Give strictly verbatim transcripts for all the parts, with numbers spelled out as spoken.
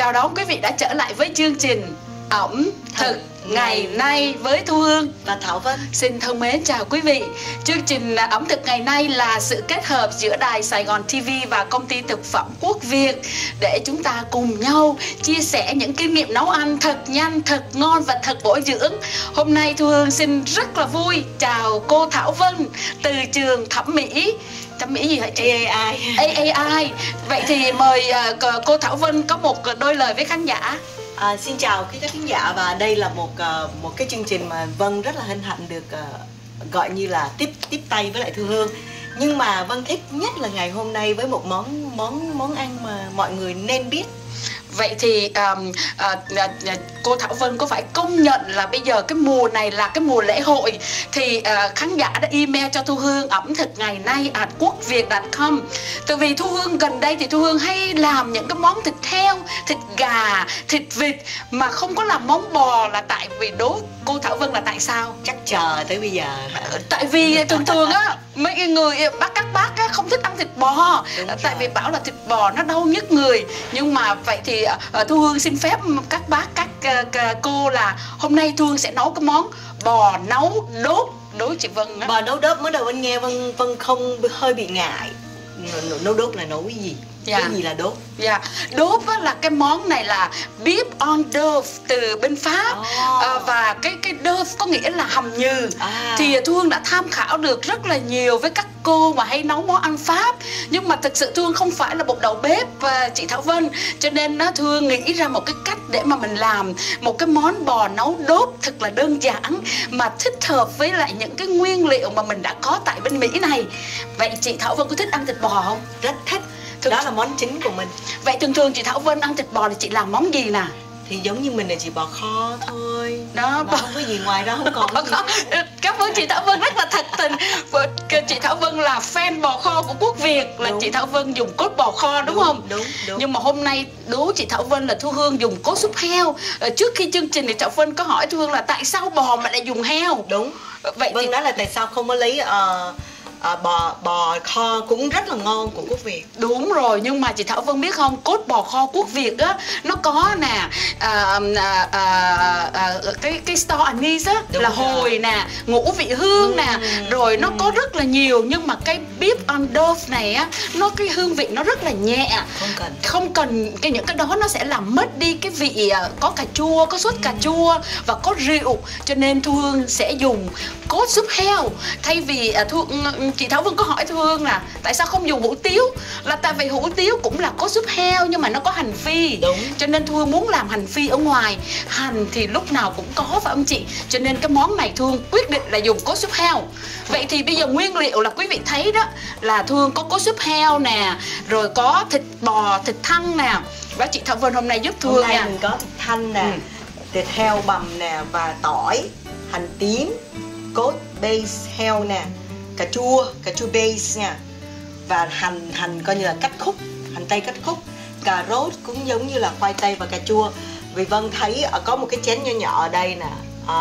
Chào đón quý vị đã trở lại với chương trình ẩm thực ngày nay với Thu Hương và Thảo Vân. Xin thân mến chào quý vị. Chương trình ẩm thực ngày nay là sự kết hợp giữa Đài Sài Gòn ti vi và công ty thực phẩm Quốc Việt để chúng ta cùng nhau chia sẻ những kinh nghiệm nấu ăn thật nhanh, thật ngon và thật bổ dưỡng. Hôm nay Thu Hương xin rất là vui chào cô Thảo Vân từ trường thẩm mỹ thẩm mỹ gì hả chị? a i a a i. Vậy thì mời uh, cô Thảo Vân có một đôi lời với khán giả. À, xin chào quý các khán giả, và đây là một uh, một cái chương trình mà Vân rất là hân hạnh được uh, gọi như là tiếp tiếp tay với lại Thu Hương. Nhưng mà Vân thích nhất là ngày hôm nay với một món món món ăn mà mọi người nên biết. Vậy thì um, uh, uh, cô Thảo Vân có phải công nhận là bây giờ cái mùa này là cái mùa lễ hội, thì uh, khán giả đã email cho Thu Hương ẩm thực ngày nay at quốc việt chấm com. Từ vì Thu Hương gần đây thì Thu Hương hay làm những cái món thịt heo, thịt gà, thịt vịt mà không có làm món bò, là tại vì đố cô Thảo Vân là tại sao? Chắc chờ tới bây giờ. Tại vì thường thường á mấy người bác các bác á, không thích ăn thịt bò. Đúng tại rồi. Vì bảo là thịt bò nó đau nhức người. Nhưng mà vậy thì uh, Thu Hương xin phép các bác các uh, cô là hôm nay Thu Hương sẽ nấu cái món bò nấu đốt. Đối chị Vân á. Bò nấu đốt mới đầu Vân nghe Vân Vân không hơi bị ngại. Nấu đốt là nấu cái gì? Dạ. Cái gì là đốt? Dạ. Đốt là cái món này là beef on dough từ bên Pháp. Oh. à, Và cái cái dough có nghĩa là hầm nhừ. à. Thì Thu Hương đã tham khảo được rất là nhiều với các cô mà hay nấu món ăn Pháp. Nhưng mà thực sự Thu Hương không phải là một đầu bếp và chị Thảo Vân, cho nên Thu Hương nghĩ ra một cái cách để mà mình làm một cái món bò nấu đốt thật là đơn giản mà thích hợp với lại những cái nguyên liệu mà mình đã có tại bên Mỹ này. Vậy chị Thảo Vân có thích ăn thịt bò không? Rất thích. Thường... Đó là món chính của mình. Vậy thường thường chị Thảo Vân ăn thịt bò thì chị làm món gì nè? Thì giống như mình là chỉ bò kho thôi. Đó, bò... không có gì ngoài đó, không còn bò gì. Kho. Cảm ơn chị Thảo Vân rất là thật tình. Chị Thảo Vân là fan bò kho của Quốc Việt, là đúng. Chị Thảo Vân dùng cốt bò kho đúng, đúng không? Đúng, đúng. Nhưng mà hôm nay đố chị Thảo Vân là Thu Hương dùng cốt súp heo. Trước khi chương trình thì Thảo Vân có hỏi Thu Hương là tại sao bò mà lại dùng heo? Đúng. Vậy Vân thì... nói là tại sao không có lấy uh... À, bò bò kho cũng rất là ngon của Quốc Việt. Đúng rồi, nhưng mà chị Thảo Vân biết không, cốt bò kho Quốc Việt á nó có nè à, à, à, à, cái cái store anise á. Đúng là rồi. Hồi nè, ngũ vị hương ừ, nè, rồi ừ. nó có rất là nhiều. Nhưng mà cái beef on dough này á, nó cái hương vị nó rất là nhẹ, không cần không cần cái những cái đó nó sẽ làm mất đi cái vị. Có cà chua, có sốt ừ. cà chua và có rượu, cho nên Thu Hương sẽ dùng cốt súp heo thay vì Thu chị Thảo Vân có hỏi Thu Hương là tại sao không dùng hủ tiếu, là tại vì hủ tiếu cũng là có súp heo nhưng mà nó có hành phi. Đúng. Cho nên Thu Hương muốn làm hành phi ở ngoài, hành thì lúc nào cũng có phải không chị? Cho nên cái món này Thu Hương quyết định là dùng cốt súp heo. Vậy thì bây giờ nguyên liệu là quý vị thấy đó, là Thu Hương có cốt súp heo nè, rồi có thịt bò, thịt thăn nè. Và chị Thảo Vân hôm nay giúp Thu Hương nha. Hôm nay mình có thịt thăn nè, ừ. thịt heo bằm nè, và tỏi, hành tím, cốt base heo nè, cà chua, cà chua base nha, và hành hành coi như là cắt khúc, hành tây cắt khúc, cà rốt cũng giống như là khoai tây và cà chua. Vì Vân thấy ở có một cái chén nhỏ nhỏ ở đây nè,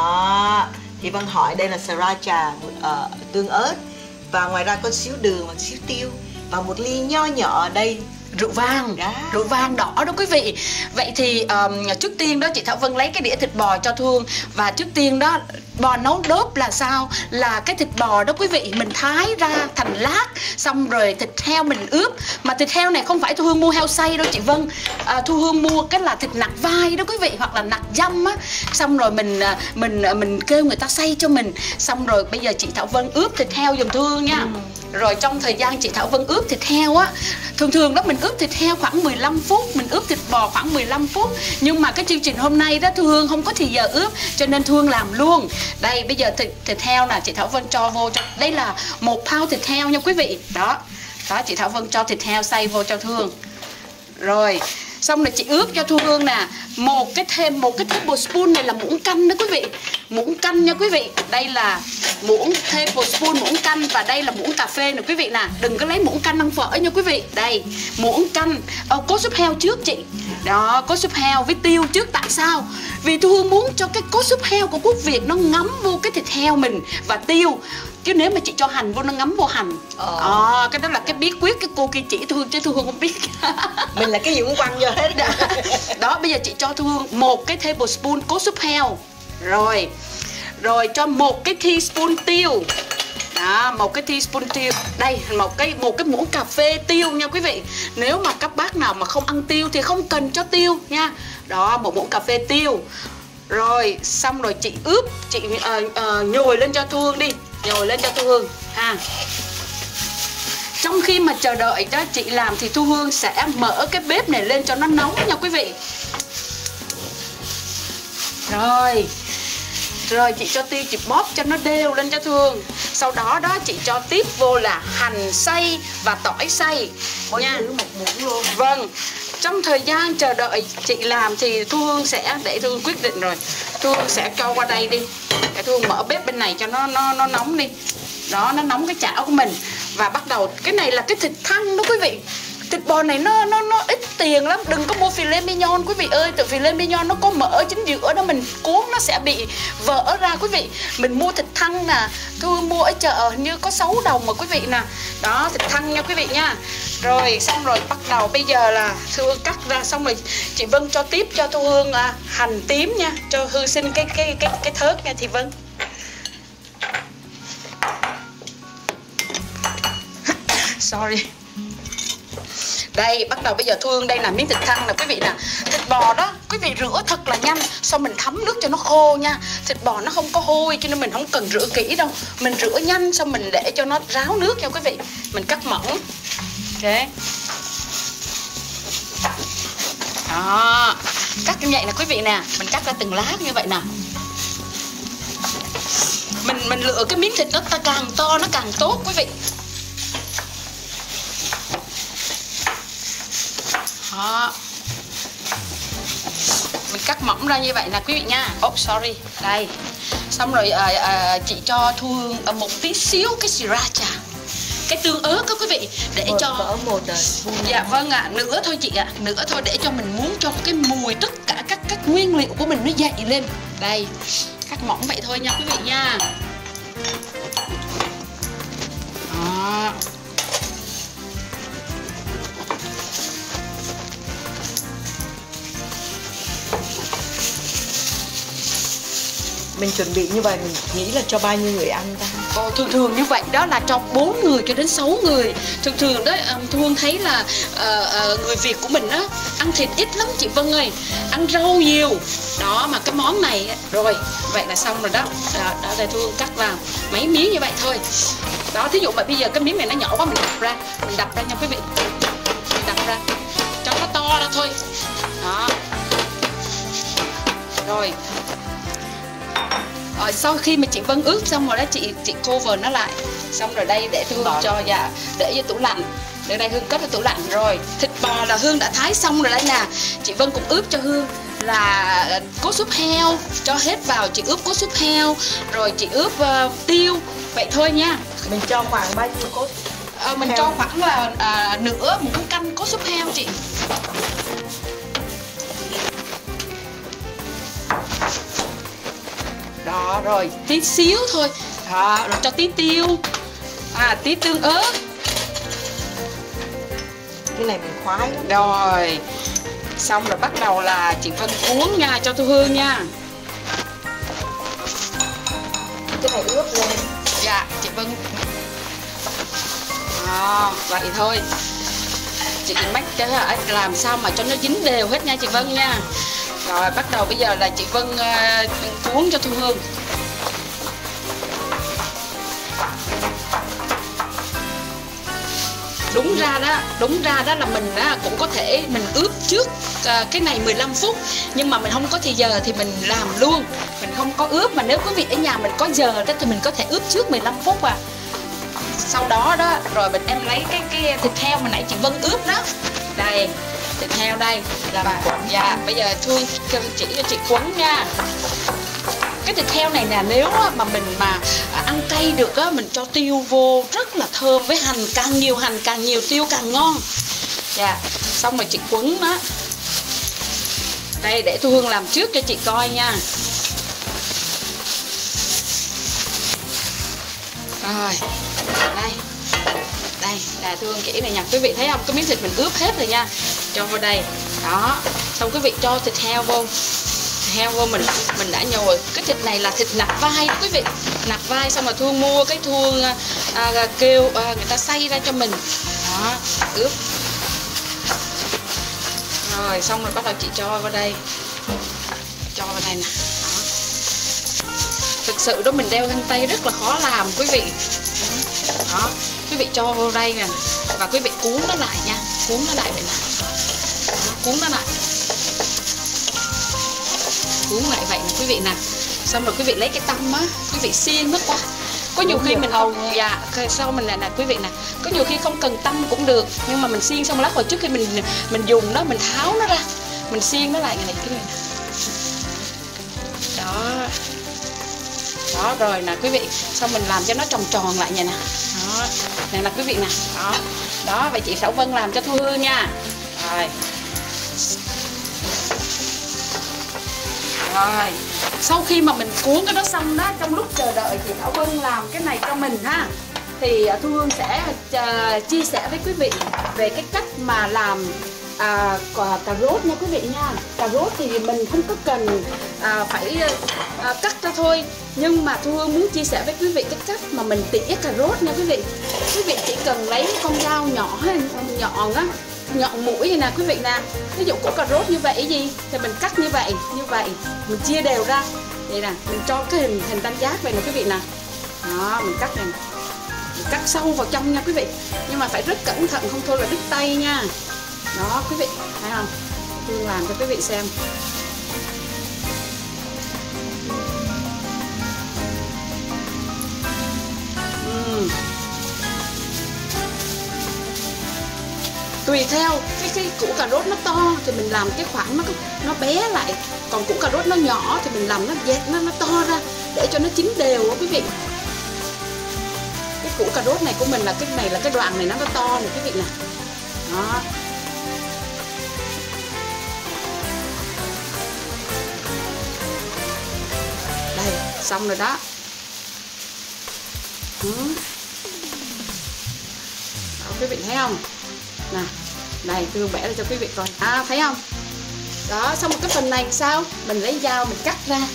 à, thì Vân hỏi đây là sriracha, uh, tương ớt, và ngoài ra có xíu đường và xíu tiêu, và một ly nho nhỏ ở đây rượu vang, đó. Rượu vang đỏ đó quý vị. Vậy thì um, trước tiên đó chị Thảo Vân lấy cái đĩa thịt bò cho Thu Hương. Và trước tiên đó, bò nấu đốt là sao? Là cái thịt bò đó quý vị mình thái ra thành lát, xong rồi thịt heo mình ướp. Mà thịt heo này không phải Thu Hương mua heo xay đâu chị Vân, à, Thu Hương mua cái là thịt nạc vai đó quý vị, hoặc là nạc dăm á. Xong rồi mình mình mình kêu người ta xay cho mình. Xong rồi bây giờ chị Thảo Vân ướp thịt heo giùm Thu Hương nha. ừ. Rồi trong thời gian chị Thảo Vân ướp thịt heo á, thường thường đó mình ướp thịt heo khoảng mười lăm phút, mình ướp thịt bò khoảng mười lăm phút. Nhưng mà cái chương trình hôm nay đó Thu Hương không có thì giờ ướp, cho nên Thu Hương làm luôn. Đây bây giờ thịt, thịt heo nè, chị Thảo Vân cho vô cho. Đây là một pound thịt heo nha quý vị. Đó, đó chị Thảo Vân cho thịt heo xay vô cho Thu Hương. Rồi, xong rồi chị ướp cho Thu Hương nè, một cái thêm một cái tablespoon này là muỗng canh đó quý vị, muỗng canh nha quý vị. Đây là muỗng tablespoon muỗng canh, và đây là muỗng cà phê nè quý vị nè, đừng có lấy muỗng canh ăn phở nha quý vị. Đây muỗng canh. Ờ, cốt súp heo trước chị. Đó, cốt súp heo với tiêu trước. Tại sao? Vì Thu Hương muốn cho cái cốt súp heo của Quốc Việt nó ngấm vô cái thịt heo mình và tiêu. chứ nếu mà chị cho hành vô nó ngấm vô hành. Ờ. À, cái đó là cái bí quyết cái cô kia chỉ Thu Hương chứ Thu Hương không biết. Mình là cái gì cũng quăng vô hết. Đó, bây giờ chị cho Thu Hương một cái tablespoon cốt súp heo. Rồi. Rồi cho một cái teaspoon tiêu. Đó, một cái teaspoon tiêu. Đây, một cái một cái muỗng cà phê tiêu nha quý vị. Nếu mà các bác nào mà không ăn tiêu thì không cần cho tiêu nha. Đó, một muỗng cà phê tiêu. Rồi, xong rồi chị ướp, chị uh, uh, nhồi lên cho Thu Hương đi. Nhồi lên cho Thu Hương ha. Trong khi mà chờ đợi đó chị làm thì Thu Hương sẽ mở cái bếp này lên cho nó nóng nha quý vị. Rồi. Rồi chị cho tiêu, chị bóp cho nó đều lên cho Thu Hương. Sau đó đó chị cho tiếp vô là hành xay và tỏi xay nha. Một muỗng luôn. Vâng. Trong thời gian chờ đợi chị làm thì Thu Hương sẽ, để Thu Hương quyết định rồi, Thu Hương sẽ cho qua đây đi. Để Thu Hương mở bếp bên này cho nó nó nó nóng đi. Đó, nó nóng cái chảo của mình. Và bắt đầu, cái này là cái thịt thăn đó quý vị. Thịt bò này nó nó nó ít tiền lắm, đừng có mua filet mignon quý vị ơi, tại filet mignon nó có mỡ chính giữa đó, mình cuốn nó sẽ bị vỡ ra quý vị. Mình mua thịt thăn nè, Thu mua ở chợ hình như có sáu đồng mà quý vị nè. Đó, thịt thăn nha quý vị nha. Rồi xong rồi bắt đầu bây giờ là Thu Hương cắt ra, xong rồi chị Vân cho tiếp cho Thu Hương à, hành tím nha, cho Hương xin cái cái cái cái thớt nha chị Vân. Sorry. Đây, bắt đầu bây giờ Thu Hương đây là miếng thịt thăn nè quý vị nè. Thịt bò đó, quý vị rửa thật là nhanh, xong mình thấm nước cho nó khô nha. Thịt bò nó không có hôi cho nên mình không cần rửa kỹ đâu. Mình rửa nhanh xong mình để cho nó ráo nước nha quý vị. Mình cắt mỏng. Ok. Đó. Cắt như vậy nè quý vị nè, mình cắt ra từng lát như vậy nè. Mình mình lựa cái miếng thịt nó càng to nó càng tốt quý vị. Đó. Mình cắt mỏng ra như vậy nè quý vị nha. Oh sorry. Đây. Xong rồi à, à, chị cho Thu Hương à, một tí xíu cái sriracha, cái tương ớt đó quý vị, để một, cho một dạ vâng ạ, à, nữa thôi chị ạ, à, nữa thôi để cho mình muốn cho cái mùi tất cả các các nguyên liệu của mình nó dậy lên. Đây. Cắt mỏng vậy thôi nha quý vị nha. Đó. Mình chuẩn bị như vậy mình nghĩ là cho bao nhiêu người ăn ta? Ồ, thường thường như vậy đó là cho bốn người cho đến sáu người. Thường thường đó Thu Hương thấy là uh, uh, người Việt của mình đó ăn thịt ít lắm chị Vân ơi, ăn rau nhiều. Đó mà cái món này rồi, vậy là xong rồi đó. Đó, đó là Thu Hương cắt vào mấy miếng như vậy thôi. Đó, thí dụ mà bây giờ cái miếng này nó nhỏ quá mình đập ra, mình đập ra nha quý vị. Mình đập ra cho nó to ra thôi. Đó. Rồi. Rồi sau khi mà chị Vân ướp xong rồi đó chị chị cover nó lại, xong rồi đây để Thu Hương cho dạ để vô tủ lạnh, để đây Hương cất vào tủ lạnh. Rồi thịt bò là Hương đã thái xong rồi đây nè, chị Vân cũng ướp cho Hương là cốt súp heo, cho hết vào, chị ướp cốt súp heo, rồi chị ướp uh, tiêu, vậy thôi nha. Mình cho khoảng bao nhiêu cốt? À, mình heo. Cho khoảng là à, nửa muỗng canh cốt súp heo chị. Đó, rồi tí xíu thôi. Đó, rồi cho tí tiêu, à, tí tương ớt. Cái này mình khoái lắm. Rồi xong rồi bắt đầu là chị Vân cuốn nha cho Thu Hương nha. Cái này ướp lên. Dạ chị Vân. À, vậy thôi. Chị mách cho làm sao mà cho nó dính đều hết nha chị Vân nha. Rồi bắt đầu bây giờ là chị Vân uh, cuốn cho Thu Hương. Đúng ra đó, đúng ra đó là mình đó cũng có thể mình ướp trước uh, cái này mười lăm phút, nhưng mà mình không có thì giờ thì mình làm luôn, mình không có ướp. Mà nếu quý vị ở nhà mình có giờ đó thì mình có thể ướp trước mười lăm phút à. Sau đó đó rồi mình em lấy cái cái thịt heo mà nãy chị Vân ướp đó. Đây, thịt heo đây là bà, dạ bây giờ Thương chỉ cho chị quấn nha. Cái thịt heo này nè, nếu mà mình mà ăn cay được á, mình cho tiêu vô rất là thơm, với hành, càng nhiều hành càng nhiều tiêu càng ngon. Dạ, xong rồi chị quấn đó. Đây để Thu Hương làm trước cho chị coi nha. Rồi đây, đây là Thương chỉ này nha quý vị, thấy không, cái miếng thịt mình ướp hết rồi nha, cho vào đây đó. Xong quý vị cho thịt heo vô, thịt heo vô mình mình đã nhồi. Cái thịt này là thịt nạc vai đó quý vị, nạc vai. Xong rồi Thương mua cái Thương à, kêu à, người ta xay ra cho mình đó, ướp. Rồi xong rồi bắt đầu chị cho vào đây, cho vào đây nè. Thực sự đó mình đeo găng tay rất là khó làm quý vị. Đó, quý vị cho vào đây nè và quý vị cuốn nó lại nha, cuốn nó lại vậy nè. Đó, cuốn nó lại, cuốn lại vậy nè quý vị nè. Xong rồi quý vị lấy cái tăm á, quý vị xiên nó qua. Có nhiều khi mình không, dạ, sau mình là nè quý vị nè, có nhiều khi không cần tăm cũng được, nhưng mà mình xiên xong lát rồi trước khi mình mình dùng nó, mình tháo nó ra, mình xiên nó lại này quý vị nè. Đó. Đó rồi nè quý vị, xong mình làm cho nó tròn tròn lại vậy nè. Đó, này là quý vị nè. Đó. Đó, vậy chị Thảo Vân làm cho Thu Hương nha. Rồi. Rồi. Sau khi mà mình cuốn cái đó xong đó, trong lúc chờ đợi chị Thảo Vân làm cái này cho mình ha, thì Thu Hương sẽ uh, chia sẻ với quý vị về cái cách mà làm à, cà rốt nha quý vị nha. Cà rốt thì mình không có cần à, phải à, cắt ra thôi, nhưng mà Thu Hương muốn chia sẻ với quý vị cái cách mà mình tỉa cà rốt nha quý vị. Quý vị chỉ cần lấy con dao nhỏ nhọn á, nhọn mũi này nè quý vị nè. Ví dụ củ cà rốt như vậy gì thì mình cắt như vậy, như vậy mình chia đều ra đây nè, mình cho cái hình hình tam giác này nè quý vị nè. Đó, mình cắt này, mình cắt sâu vào trong nha quý vị, nhưng mà phải rất cẩn thận, không thôi là đứt tay nha. Đó quý vị thấy không, Thương làm cho quý vị xem. uhm. Tùy theo cái, cái củ cà rốt nó to thì mình làm cái khoảng nó nó bé lại, còn củ cà rốt nó nhỏ thì mình làm nó dẹt nó nó to ra để cho nó chín đều đó quý vị. Cái củ cà rốt này của mình là cái này là cái đoạn này nó nó to này quý vị nè. Đó. Đây, xong rồi đó. Ừ. Đó, quý vị thấy không? Nè, này tôi vẽ ra cho quý vị coi. À, thấy không? Đó, xong một cái phần này sao? Mình lấy dao mình cắt ra.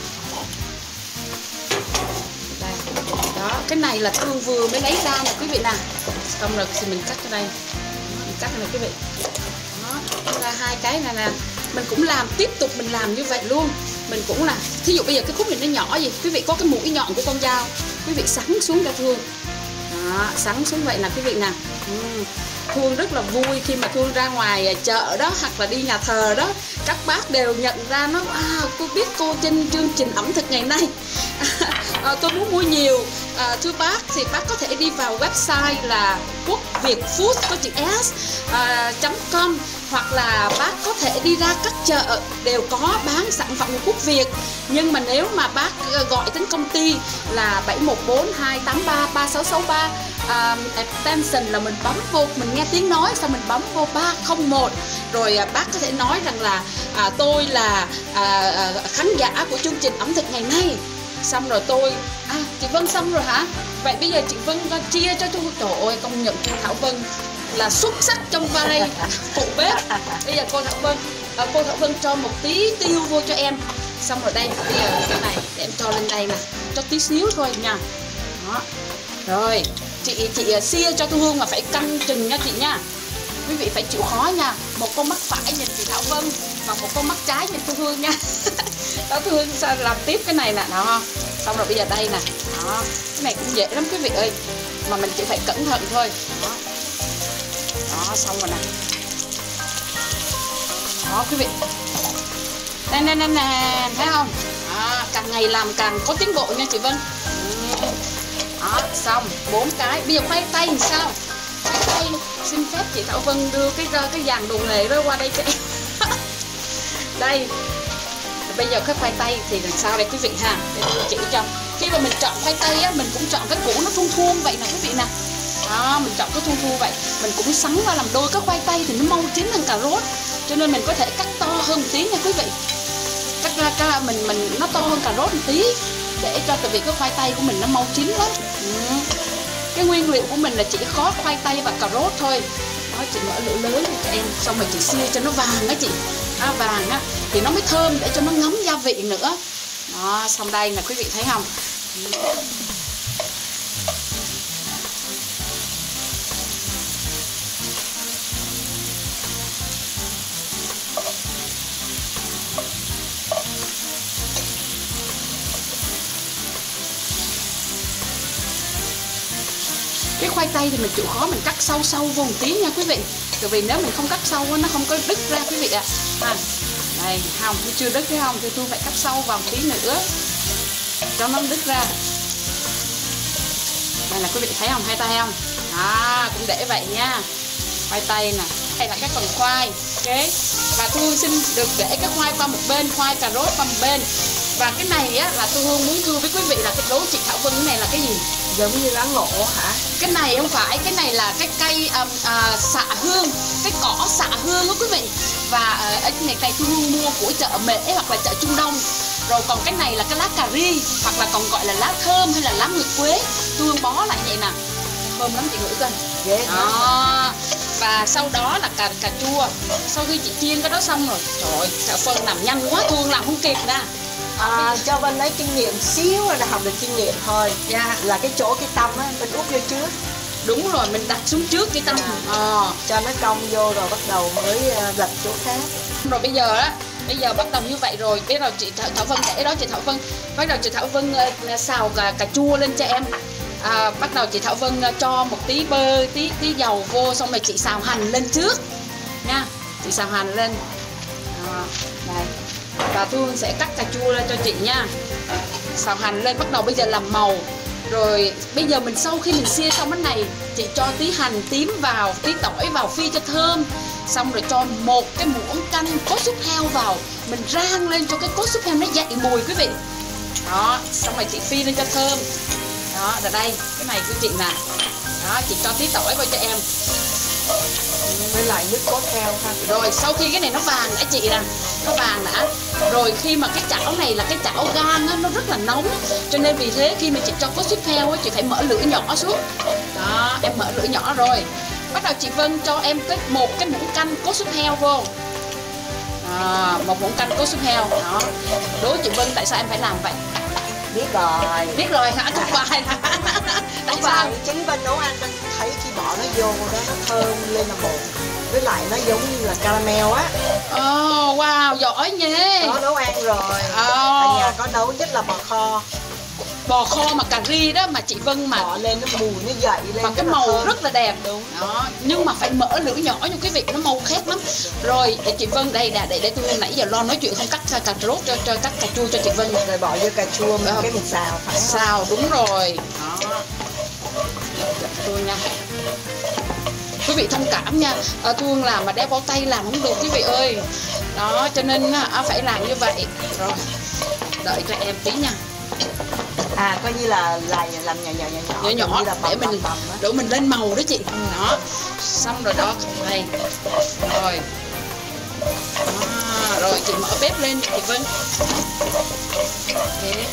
Đây. Đó, cái này là Thương vừa mới lấy ra nè quý vị nè. Xong rồi thì mình cắt ở đây. Mình cắt này quý vị. Đó, ra hai cái này nè. Mình cũng làm tiếp tục mình làm như vậy luôn. Mình cũng là, thí dụ bây giờ cái khúc này nó nhỏ gì, quý vị có cái mũi nhọn của con dao, quý vị sắn xuống cho Thương. Đó, sắn xuống vậy nè quý vị nè. Ừ. Thương rất là vui khi mà Thương ra ngoài chợ đó hoặc là đi nhà thờ đó, các bác đều nhận ra nó, à, cô biết cô trên chương trình ẩm thực ngày nay. à, tôi muốn mua nhiều. À, thưa bác thì bác có thể đi vào website là quốc việt food có chữ s à, .com, hoặc là bác có thể đi ra các chợ đều có bán sản phẩm của Quốc Việt. Nhưng mà nếu mà bác gọi đến công ty là bảy một bốn hai tám ba ba sáu sáu ba, à, extension là mình bấm vô, mình nghe tiếng nói xong mình bấm vô ba không một, rồi à, bác có thể nói rằng là à, tôi là à, à, khán giả của chương trình ẩm thực ngày nay. Xong rồi tôi, à chị Vân xong rồi hả? Vậy bây giờ chị Vân chia cho tôi. Trời ơi, công nhận cô Thảo Vân là xuất sắc trong vai phụ bếp. Bây giờ cô Thảo Vân, à, cô Thảo Vân cho một tí tiêu vô cho em. Xong rồi đây, bây giờ cái này để em cho lên đây nè, cho tí xíu thôi nha. Đó. Rồi, chị chị xia cho Thu Hương mà phải canh chừng nha chị nha. Quý vị phải chịu khó nha. Một con mắt phải nhìn chị Thảo Vân và một con mắt trái nhìn Thu Hương nha. Đó, Thu Hương sao làm tiếp cái này nè, đó. Xong rồi bây giờ đây nè. Đó, cái này cũng dễ lắm quý vị ơi. Mà mình chỉ phải cẩn thận thôi. Đó. Đó, xong rồi nè. Đó quý vị. Nè nè nè nè, thấy không? À, càng ngày làm càng có tiến bộ nha chị Vân. Đó, xong bốn cái. Bây giờ khoai tây làm sao? Khoai tây xin phép chị Thảo Vân đưa cái cái dàn đồ nghề đó qua đây cho em. Đây. Bây giờ cái khoai tây thì làm sao đây quý vị ha? Để tôi chỉ cho. Khi mà mình chọn khoai tây á, mình cũng chọn cái củ nó thun thun vậy nè quý vị nè. Đó, mình chọn cái thun thun vậy, mình cũng sắn ra làm đôi. Cái khoai tây thì nó mau chín hơn cà rốt, cho nên mình có thể cắt to hơn một tí nha quý vị. Cắt ra cái mình mình nó to hơn cà rốt một tí. để cho tại vì cái khoai tây của mình nó mau chín lắm. Ừ. Cái nguyên liệu của mình là chỉ có khoai tây và cà rốt thôi. Đó, chị mở lửa lớn cho em, xong rồi chị xiên cho nó vàng á chị. Đó, vàng á thì nó mới thơm, để cho nó ngấm gia vị nữa. Đó, xong đây nè quý vị thấy không? Cái khoai tây thì mình chịu khó mình cắt sâu sâu vô một tí nha quý vị. Tại vì nếu mình không cắt sâu nó không có đứt ra quý vị ạ. À. Đây, không, nó chưa đứt thấy không? Thì tôi phải cắt sâu vào một tí nữa cho nó đứt ra. Đây là quý vị thấy không? Hai tay không? À, cũng để vậy nha. Khoai tây nè. Đây là cái phần khoai. Ok. Và tôi xin được để cái khoai qua một bên, khoai cà rốt qua một bên. Và cái này á là tôi Hương muốn thưa với quý vị là cái đố chị Thảo Vân, cái này là cái gì? Giống như lá ngộ hả? Cái này không phải, cái này là cái cây um, uh, xạ hương, cái cỏ xạ hương đó quý vị. Và uh, cái này cây tôi Hương mua của chợ Mễ hoặc là chợ Trung Đông. Rồi còn cái này là cái lá cà ri, hoặc là còn gọi là lá thơm hay là lá nguyệt quế. Tôi Hương bó lại vậy nè, thơm lắm chị ngửi coi. Ghê. Đó. Và sau đó là cà cà chua. Sau khi chị chiên cái đó xong rồi, trời ơi, Thảo Vân làm nhanh quá, tôi Hương làm không kịp nè. À, cho Vân lấy kinh nghiệm xíu là học được kinh nghiệm thôi. Dạ. Là cái chỗ cái tăm á, mình úp vô trước. Đúng rồi, mình đặt xuống trước cái tâm. À. Ờ. Cho nó cong vô rồi bắt đầu mới lật chỗ khác. Rồi bây giờ á, bây giờ bắt đầu như vậy rồi, biết rồi chị Thảo, Thảo Vân để đó chị Thảo Vân. Bắt đầu chị Thảo Vân uh, xào cà, cà chua lên cho em. À, bắt đầu chị Thảo Vân uh, cho một tí bơ, tí tí dầu vô, xong rồi chị xào hành lên trước nha. Chị xào hành lên. À, đây. Và Thương sẽ cắt cà chua lên cho chị nha. Xào hành lên, bắt đầu bây giờ làm màu. Rồi bây giờ mình sau khi mình xiên xong cái này, chị cho tí hành tím vào, tí tỏi vào phi cho thơm. Xong rồi cho một cái muỗng canh cốt súp heo vào, mình rang lên cho cái cốt súp heo nó dậy mùi quý vị. Đó, xong rồi chị phi lên cho thơm. Đó, rồi đây, cái này của chị nè. Đó, chị cho tí tỏi vào cho em. Với lại nước cốt heo ha. Rồi sau khi cái này nó vàng đã chị nè, nó vàng đã. Rồi khi mà cái chảo này là cái chảo gang á, nó rất là nóng. Cho nên vì thế khi mà chị cho cốt súp heo á, chị phải mở lửa nhỏ xuống. Đó, em mở lửa nhỏ rồi. Bắt đầu chị Vân cho em cái một cái muỗng canh cốt súp heo vô. À, một muỗng canh cốt súp heo. Đó. Đố chị Vân tại sao em phải làm vậy? Biết rồi. Biết rồi hả? Thuộc bài hả? Tại sao? Chính Vân nấu ăn Vân thấy khi bỏ nó vô đó nó thơm lên là bột. Với lại nó giống như là caramel á. Oh, wow, giỏi nhé. Có nấu ăn rồi. Oh. Ở nhà có nấu nhất là bò kho. Bò kho mà cà ri đó mà chị Vân mà bỏ lên nó mùi nó dậy lên mà cái màu thơm. rất là đẹp. Đúng. Đó, nhưng mà phải mở lửa nhỏ nha quý vị, nó màu khác lắm. Rồi để chị Vân đây nè, để để tôi nãy giờ lo nói chuyện không cắt cà rốt cho cho cắt cà chua cho chị Vân. Rồi bỏ vô cà chua mình cái mình xào phải không? Xào đúng rồi. Đó. Tôi nha. Quý vị thông cảm nha, à, Thương làm mà đeo bao tay làm không được quý vị ơi. Đó, cho nên à, phải làm như vậy. Rồi, đợi cho em tí nha. À, coi như là làm làm nhỏ nhỏ nhỏ nhỏ nhỏ, nhỏ là bầm, để mình đổ mình lên màu đó chị. Ừ. Đó, xong rồi đó, đây. Rồi. À, rồi chị mở bếp lên chị Vân. Okay.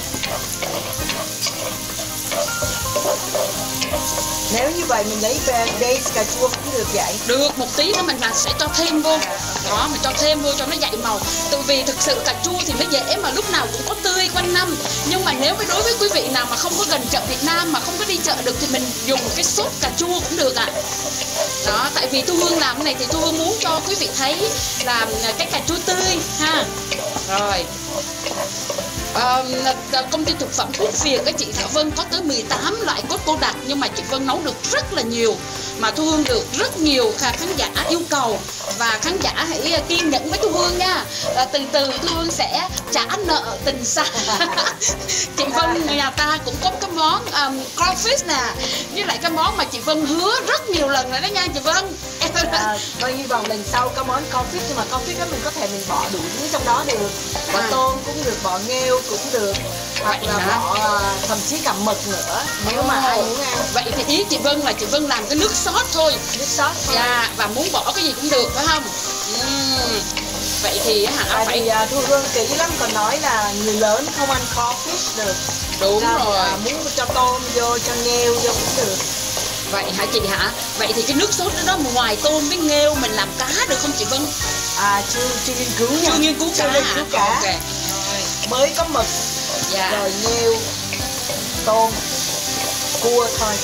Nếu như vậy mình lấy base cà chua cũng được vậy. Được, một tí nữa mình là sẽ cho thêm vô. Đó, mình cho thêm vô cho nó dậy màu. Tại vì thực sự cà chua thì nó dễ mà lúc nào cũng có tươi quanh năm. Nhưng mà nếu với đối với quý vị nào mà không có gần chợ Việt Nam mà không có đi chợ được thì mình dùng cái sốt cà chua cũng được ạ. À. Đó, tại vì Thu Hương làm cái này thì Thu Hương muốn cho quý vị thấy là cái cà chua tươi ha. Rồi. À, công ty thực phẩm Quốc Việt các chị Thảo Vân có tới mười tám loại cốt cô đặc, nhưng mà chị Vân nấu được rất là nhiều mà Thu Hương được rất nhiều khán giả yêu cầu. Và khán giả hãy kiên nhẫn với Thu Hương nha, à, từ từ Thu Hương sẽ trả nợ tình xa. Chị Vân nhà ta cũng có cái món um, crawfish nè, với lại cái món mà chị Vân hứa rất nhiều lần rồi đó nha chị Vân. À, coi như vào lần sau có món crawfish, nhưng mà crawfish đó mình có thể mình bỏ đủ thứ trong đó được, bỏ à. tôm cũng được, bỏ nghêu cũng được, hoặc vậy là hả? Bỏ thậm chí cả mực nữa nếu oh. mà ai muốn ăn. Vậy thì ý chị Vân là chị Vân làm cái nước sốt thôi, nước sốt thôi. Dạ, và muốn bỏ cái gì cũng được phải không? Uhm. Vậy thì hả Tại phải vì à, Thu Hương kỹ lắm, còn nói là người lớn không ăn crawfish được. đúng Ra, rồi. à, muốn cho tôm vô, cho nghêu vô cũng được. Vậy hả chị hả? Vậy thì cái nước sốt đó, đó ngoài tôm với nghêu mình làm cá được không chị Vân? À chưa chưa nghiên cứu nha. Chưa nghiên cứu Chưa cá nghiên hả? cứu cá. Ok. Mới có mực, Dạ. rồi nghêu, tôm, cua thôi.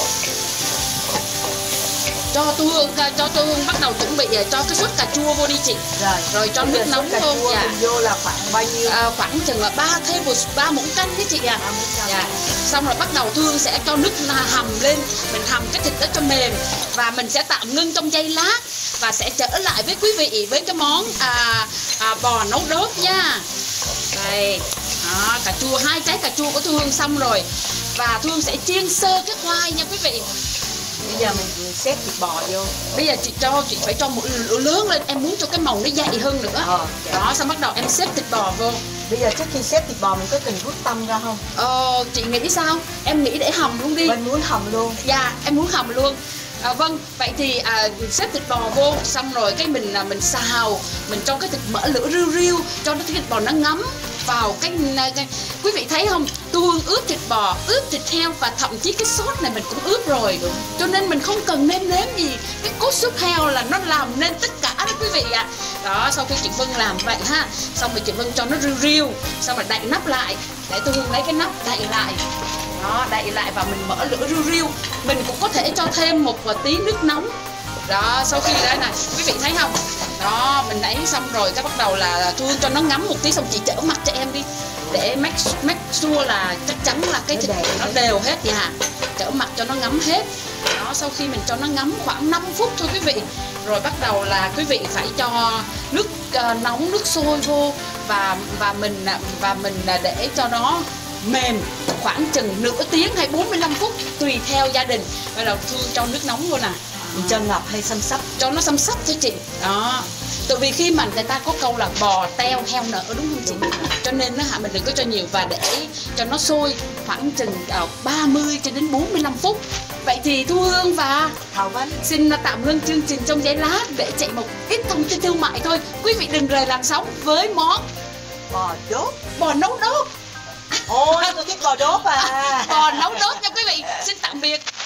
Cho Thu Hương cho Thu Hương bắt đầu chuẩn bị cho cái suất cà chua vô đi chị. Rồi, Rồi cho bây nước giờ nóng sốt cà vô. chua Dạ. mình vô là khoảng bao nhiêu? À, khoảng chừng là ba thêm một ba muỗng canh đấy chị à. Ba muỗng canh. Dạ. Xong rồi bắt đầu Thu Hương sẽ cho nước hầm lên, mình hầm cái thịt đó cho mềm và mình sẽ tạm ngưng trong giây lát và sẽ trở lại với quý vị với cái món à, à, bò nấu đốt nha. Đây, đó, cà chua, hai trái cà chua của Thu Hương xong rồi và Thu Hương sẽ chiên sơ cái khoai nha quý vị. Bây giờ mình, mình xếp thịt bò vô. Bây giờ chị cho chị phải cho một lửa lớn lên, em muốn cho cái màu nó dày hơn nữa. Ờ, dạ. Đó, xong bắt đầu em xếp thịt bò vô. Bây giờ trước khi xếp thịt bò mình có cần rút tâm ra không? Ờ, chị nghĩ sao? Em nghĩ để hầm luôn đi. Mình muốn hầm luôn. Dạ, em muốn hầm luôn. À, vâng, vậy thì à, xếp thịt bò vô, xong rồi cái mình à, mình xào, mình cho cái thịt mỡ lửa riu riu, cho nó cái thịt bò nó ngấm vào cái, cái quý vị thấy không? Thu Hương ướp thịt bò, ướp thịt heo và thậm chí cái sốt này mình cũng ướp rồi. Đúng. Cho nên mình không cần nêm nếm gì. Cái cốt súp heo là nó làm nên tất cả đó quý vị ạ. À. Đó, sau khi chị Vân làm vậy ha, xong rồi chị Vân cho nó riu riu, xong rồi đậy nắp lại, để Thu Hương lấy cái nắp đậy lại. Đó, đậy lại và mình mở lửa riu riu. Mình cũng có thể cho thêm một tí nước nóng. Đó, sau khi đấy này, quý vị thấy không? Đó, mình đẩy xong rồi cái bắt đầu là Thu Hương cho nó ngấm một tí, xong chị chở mặt cho em đi. Để make, make sure là chắc chắn là cái thịt nó đều hết vậy hả? Chở mặt cho nó ngấm hết. Đó, sau khi mình cho nó ngấm khoảng năm phút thôi quý vị. Rồi bắt đầu là quý vị phải cho nước uh, nóng, nước sôi vô và và mình và mình để cho nó mềm khoảng chừng nửa tiếng hay bốn mươi lăm phút tùy theo gia đình. Bây giờ Thu cho nước nóng vô nè. Mình cho ngập hay xăm sắp? Cho nó xăm sắp thôi chị. Đó. Tại vì khi mà người ta có câu là bò teo heo nở đúng không chị? Cho nên nó hả mình đừng có cho nhiều và để cho nó sôi khoảng chừng uh, ba mươi cho đến bốn mươi lăm phút. Vậy thì Thu Hương và Thảo Vân xin tạm ngưng chương trình trong giây lát để chạy một ít thông tin thương mại thôi. Quý vị đừng rời làn sóng với món bò đốt. Bò nấu đốt. Ôi tôi thích bò đốt à. Bò nấu đốt nha quý vị. Xin tạm biệt.